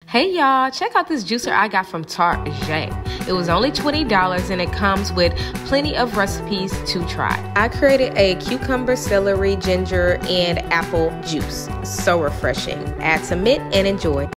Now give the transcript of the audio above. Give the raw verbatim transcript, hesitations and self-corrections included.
Hey y'all, check out this juicer I got from Target. It was only twenty dollars and it comes with plenty of recipes to try. I created a cucumber, celery, ginger, and apple juice. So refreshing. Add some mint and enjoy.